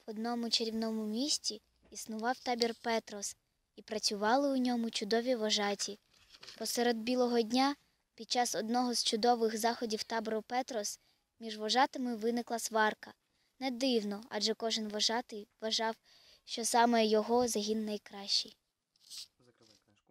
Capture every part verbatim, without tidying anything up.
одному чарівному місті існував табір Петрос, і працювали у ньому чудові вожаті. Посеред білого дня, під час одного з чудових заходів табору Петрос, між вожатими виникла сварка. Не дивно, адже кожен вожатий вважав, що саме його загін найкращий. Закривай книжку.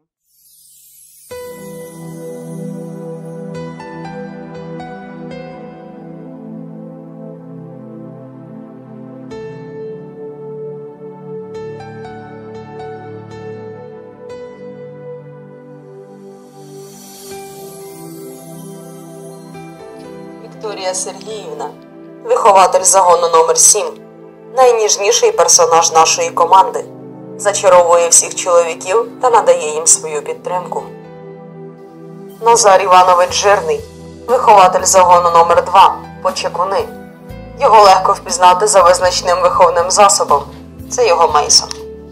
Вікторія Сергіївна, вихователь загону номер сім, найніжніший персонаж нашої команди, зачаровує всіх чоловіків та надає їм свою підтримку. Назар Іванович Жирний, вихователь загону номер два, Почекуни. Його легко впізнати за визначним виховним засобом. Це його Мейсон.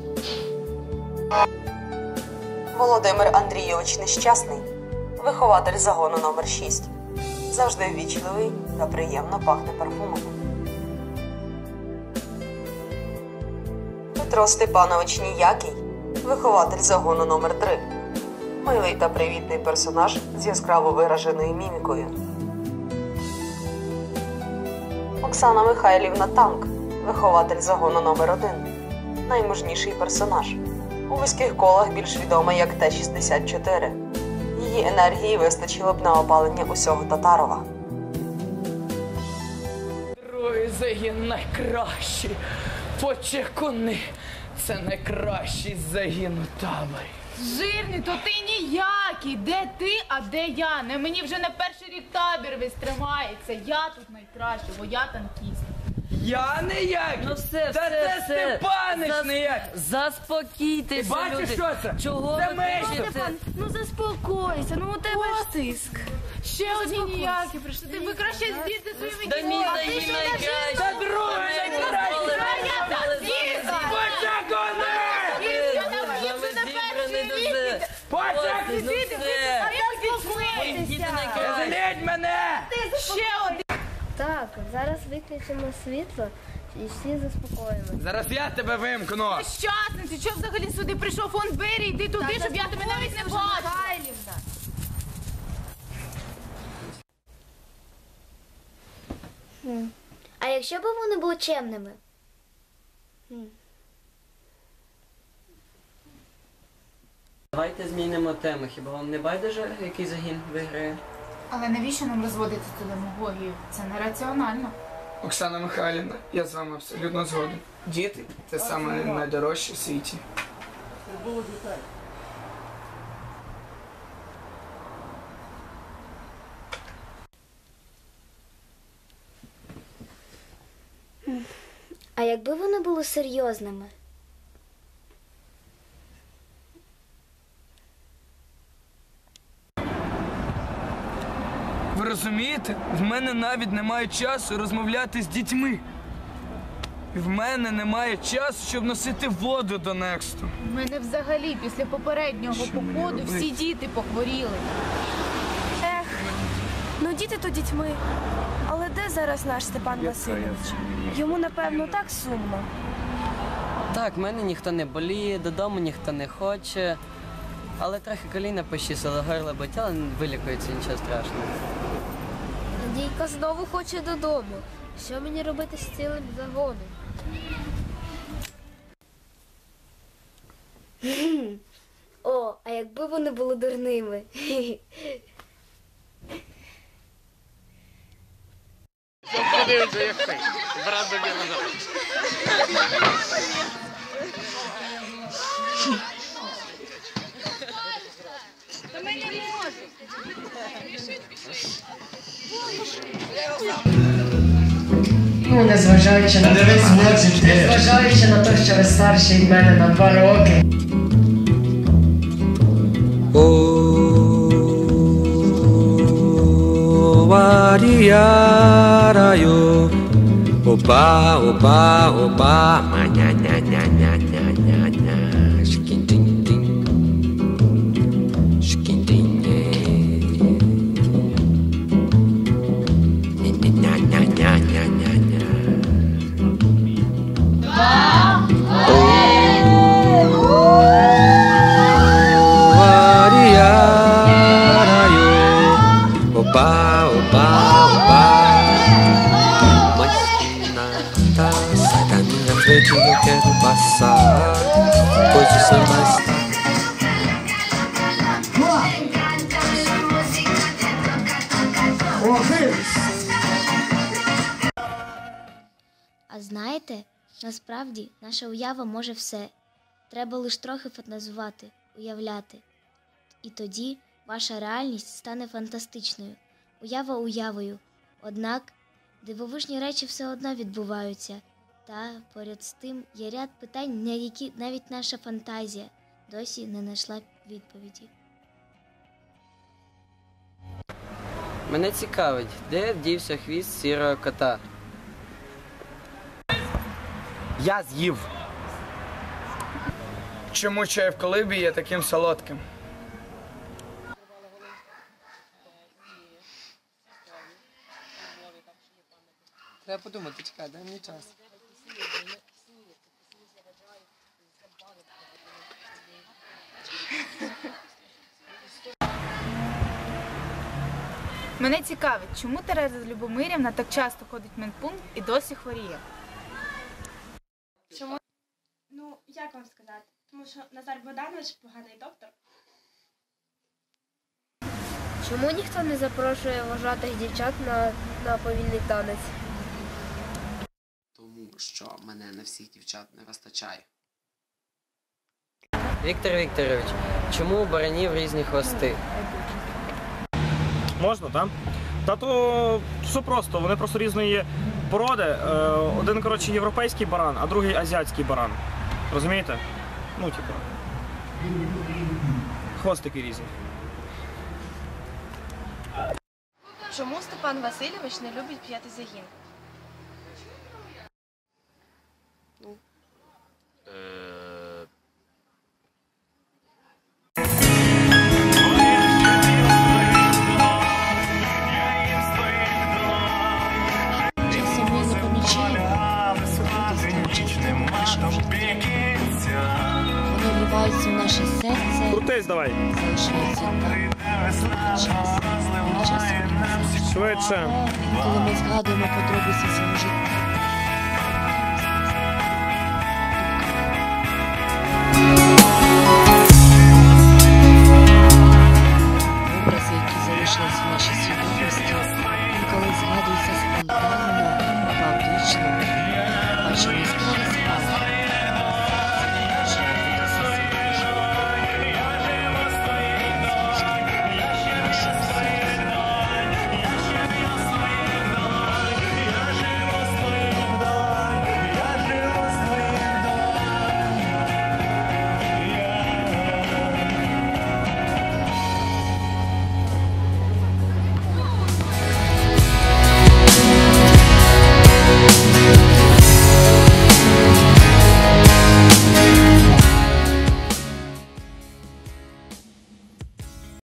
Володимир Андрійович Нещасний, вихователь загону номер шість. Завжди ввічливий та приємно пахне парфумом. Петро Степанович Ніякий, вихователь загону номер три. Милий та привітний персонаж з яскраво вираженою мімікою. Оксана Михайлівна Танк, вихователь загону номер один. Наймужніший персонаж. У вузьких колах більш відома як Т шістдесят чотири. Її енергії вистачило б на опалення усього Татарова. Другий загін найкращий. Почекуни. Це найкращий загін у таборі. Жирний, то ти ніякий. Де ти, а де я? Не мені вже не перший рік табір весь тримається. Я тут найкращий, бо я танкіст. Я не як? Ну все, Та все, це все. Степанич Зас- не як? Заспокійтеся, Ти бачиш, люди. що це? Чого Це ви Мейсон. кричите? Ну заспокойся, ну у тебе ж тиск. Ще одні ніякі прийшли. Ти ви краще звідти своїми Да мій дітьми. загін найкращий. Та другий найкращий. Почекуни! Не зліть мене! Ще один. Так, зараз виключимо світло і всі заспокоїмося. Зараз я тебе вимкну. Щасниці, що взагалі сюди прийшов? Фон двері, йди туди, щоб я тебе навіть не бачила. А якщо б вони були чемними? Давайте змінимо тему. Хіба вам не байдуже, який загін виграє? Але навіщо нам розводити цю демагогію? Це нераціонально. Оксана Михайлівна, я з вами абсолютно згоден. Діти – це саме найдорожче в світі. А якби вони були серйозними? Ви розумієте? В мене навіть немає часу розмовляти з дітьми. І в мене немає часу, щоб носити воду до Нексту. У мене взагалі після попереднього Що мені походу робити? всі діти похворіли. Ех, ну діти то дітьми. Але де зараз наш Степан Васильович? Йому, напевно, так сумно. Так, в мене ніхто не боліє, додому ніхто не хоче. Але трохи коліна пощісило, горло болить, але вилікується, нічого страшного. Надійка знову хоче додому. Що мені робити з цілим загоном? О, а якби вони були дурними? Ну, незважаючи на те, незважаючи на те, що ви старший від мене на два роки. Варіараю, опа, опа, опа, маня-ня-ня-ня-ня-ня-ня, шкін-тінь-тінь, шкін-тінь-є, ня-ня-ня-ня-ня-ня-ня. А знаєте, насправді наша уява може все. Треба лише трохи фантазувати, уявляти. І тоді ваша реальність стане фантастичною, уява уявою. Однак дивовижні речі все одно відбуваються. Та поряд з тим є ряд питань, на які навіть наша фантазія досі не знайшла відповіді. Мене цікавить, де дівся хвіст сірого кота? Я з'їв. Чому чай в колибі є таким солодким? Треба подумати, чекай, дай мені час. Мене цікавить, чому Тереза Любомирівна так часто ходить в медпункт і досі хворіє? Чому? Ну, як вам сказати? Тому що Назар Богданович поганий доктор. Чому ніхто не запрошує вважатих дівчат на, на повільний танець? Тому що мене на всіх дівчат не вистачає. Віктор Вікторович, чому у баранів різні хвости? Можна, так? Та то все просто, вони просто різної породи. Один, коротше, європейський баран, а другий азіатський баран. Розумієте? Ну, типу. Хвостики різні. Чому Степан Васильович не любить п'ятий загін? Часом ми не помічаємо, вони вливаються в наше серце, Крутись давай. залишаються там. Час. Час. Швидше. Коли ми згадуємо подробиці свого життя,